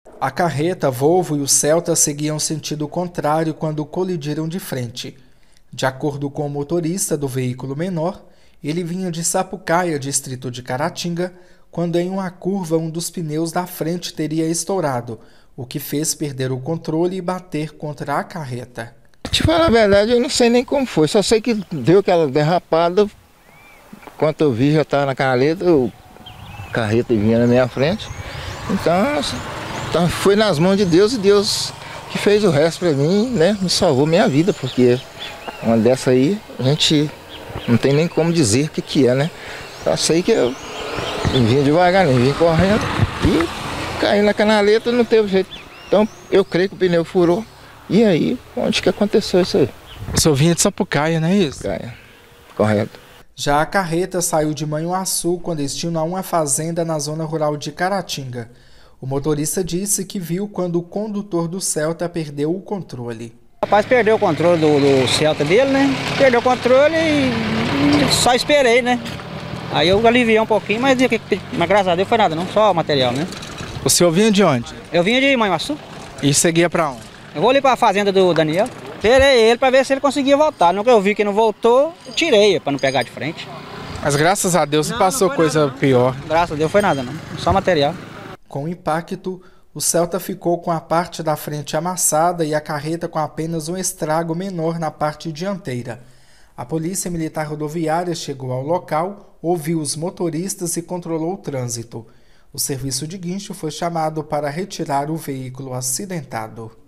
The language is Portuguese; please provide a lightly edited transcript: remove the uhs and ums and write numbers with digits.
A carreta, Volvo e o Celta seguiam sentido contrário quando colidiram de frente. De acordo com o motorista do veículo menor, ele vinha de Sapucaia, distrito de Caratinga, quando em uma curva um dos pneus da frente teria estourado, o que fez perder o controle e bater contra a carreta. Te falar a verdade, eu não sei nem como foi, só sei que deu aquela derrapada. Quando eu vi, já estava na canaleta, a carreta vinha na minha frente. Então foi nas mãos de Deus, e Deus que fez o resto para mim, né? Me salvou minha vida, porque uma dessa aí a gente não tem nem como dizer o que é, né? Só sei que eu vinha devagarinho, vim correndo e caí na canaleta, não teve jeito. Então eu creio que o pneu furou. E aí, onde que aconteceu isso aí? O senhor vinha de Sapucaia, não é isso? Sapucaia, correto. Já a carreta saiu de Manhuaçu com destino a uma fazenda na zona rural de Caratinga. O motorista disse que viu quando o condutor do Celta perdeu o controle. O rapaz perdeu o controle do Celta dele, né? Perdeu o controle e só esperei, né? Aí eu aliviei um pouquinho, mas graças a Deus foi nada, não, só o material, né? O senhor vinha de onde? Eu vinha de Manhuaçu. E seguia para onde? Eu vou ali para a fazenda do Daniel. Esperei ele para ver se ele conseguia voltar. No que eu vi que não voltou, eu tirei para não pegar de frente. Mas graças a Deus não passou coisa nada, não. pior. Graças a Deus foi nada, não. Só material. Com o impacto, o Celta ficou com a parte da frente amassada e a carreta com apenas um estrago menor na parte dianteira. A Polícia Militar Rodoviária chegou ao local, ouviu os motoristas e controlou o trânsito. O serviço de guincho foi chamado para retirar o veículo acidentado.